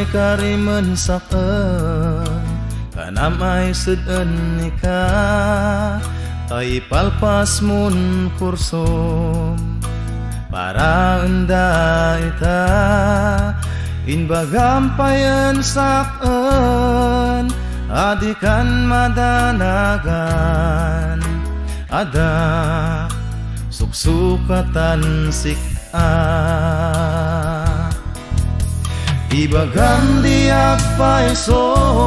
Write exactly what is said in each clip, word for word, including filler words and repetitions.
mai karimen saken kanam ai seden nikah tai palpas mun kursum para enda ita in bagampayan saken adikan madanagan ada suksukatan sika ibagam diak paiso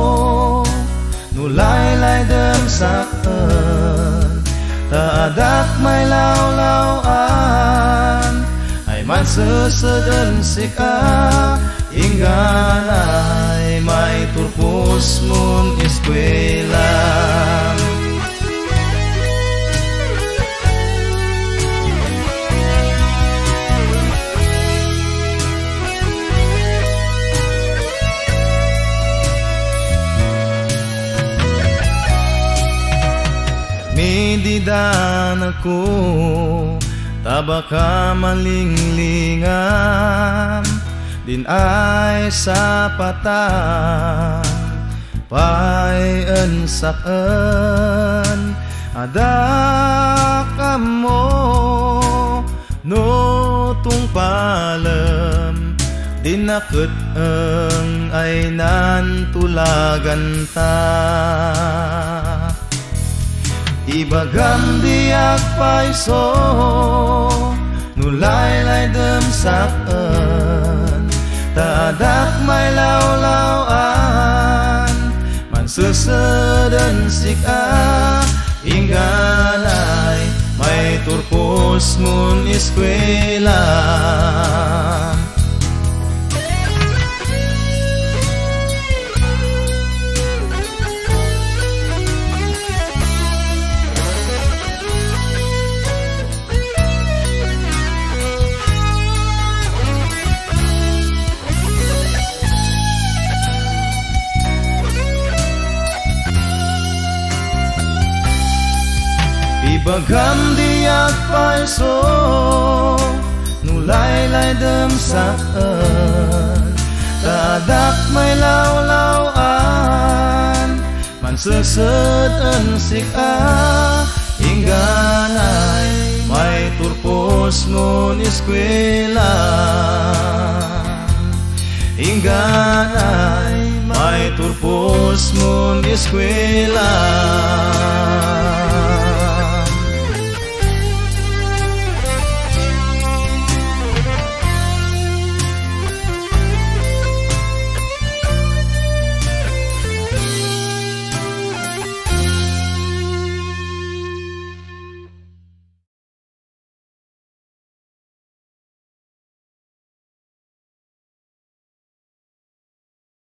nulaylay dem saken taadak may lawlawan ay man seseden sika inggan ay may turpus mun eskwela Mididan ako tabaka malinglingam din ay sapatan payan saken ada kamo no tung palem dinaket eng ay nantulagan ta ibagam diak paiso nulaylay dem saken taadak may lawlawan man seseden sika inggan ay may turpus mun eskwela ibagam diak paiso nulaylay dem saken taadak may lawlawan man seseden sika inggan ay may turpus mun eskwela inggan ay may turpus mun eskwela